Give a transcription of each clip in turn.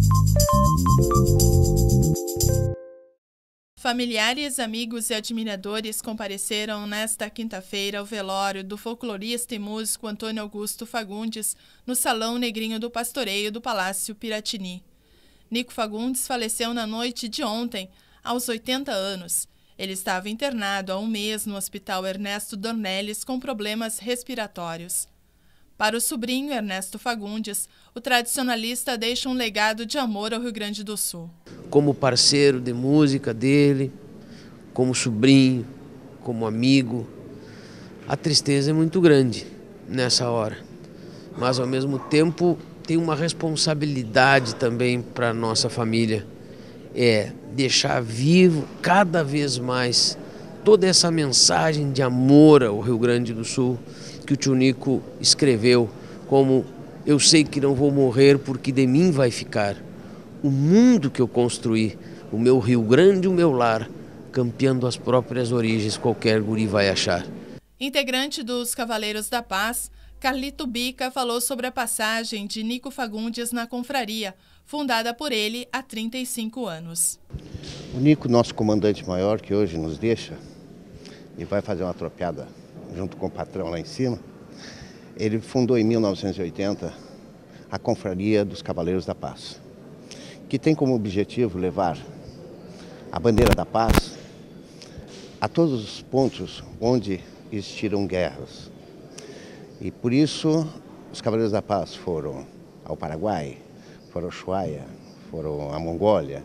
Familiares, amigos e admiradores compareceram nesta quinta-feira ao velório do folclorista e músico Antônio Augusto Fagundes no Salão Negrinho do Pastoreio do Palácio Piratini. Nico Fagundes faleceu na noite de ontem, aos 80 anos. Ele estava internado há um mês no Hospital Ernesto Dornelles com problemas respiratórios. Para o sobrinho Ernesto Fagundes, o tradicionalista deixa um legado de amor ao Rio Grande do Sul. Como parceiro de música dele, como sobrinho, como amigo, a tristeza é muito grande nessa hora. Mas ao mesmo tempo tem uma responsabilidade também para a nossa família. É deixar vivo cada vez mais toda essa mensagem de amor ao Rio Grande do Sul que o tio Nico escreveu, como eu sei que não vou morrer porque de mim vai ficar o mundo que eu construí, o meu Rio Grande, o meu lar, campeando as próprias origens, qualquer guri vai achar. Integrante dos Cavaleiros da Paz, Carlito Bica falou sobre a passagem de Nico Fagundes na confraria, fundada por ele há 35 anos. O Nico, nosso comandante maior, que hoje nos deixa e vai fazer uma tropeada junto com o patrão lá em cima, ele fundou em 1980 a Confraria dos Cavaleiros da Paz, que tem como objetivo levar a bandeira da paz a todos os pontos onde existiram guerras. E por isso os Cavaleiros da Paz foram ao Paraguai, foram ao Ushuaia, foram à Mongólia,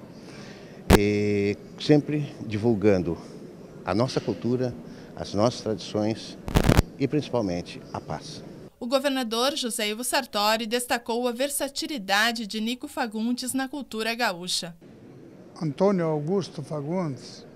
e sempre divulgando a nossa cultura, as nossas tradições e principalmente a paz. O governador José Ivo Sartori destacou a versatilidade de Nico Fagundes na cultura gaúcha. Antônio Augusto Fagundes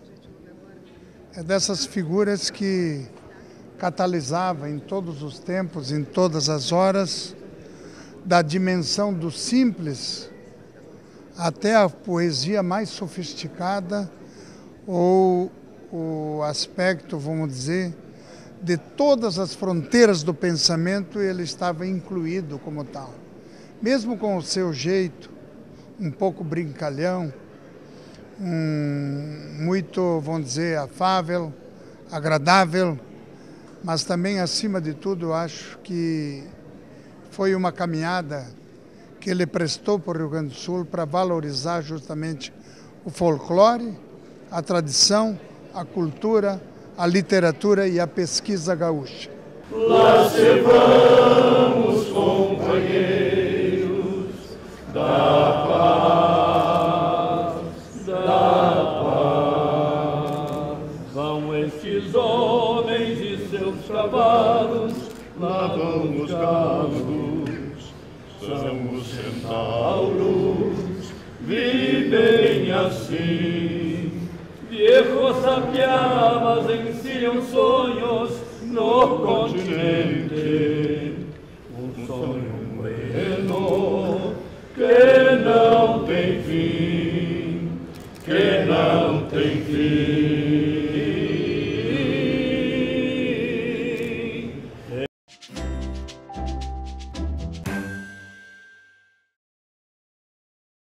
é dessas figuras que catalisava em todos os tempos, em todas as horas, da dimensão do simples até a poesia mais sofisticada ou o aspecto, vamos dizer, de todas as fronteiras do pensamento, ele estava incluído como tal. Mesmo com o seu jeito, um pouco brincalhão, muito, vamos dizer, afável, agradável, mas também, acima de tudo, eu acho que foi uma caminhada que ele prestou para o Rio Grande do Sul para valorizar justamente o folclore, a tradição, a cultura, a literatura e a pesquisa gaúcha. Lá se vamos, companheiros da paz, Vão estes homens e seus cavalos, lá vão os galos, são os centauros, vivem assim. Viejos sapiamas ensaiam sonhos no continente, sonho bueno que não tem fim, que não tem fim.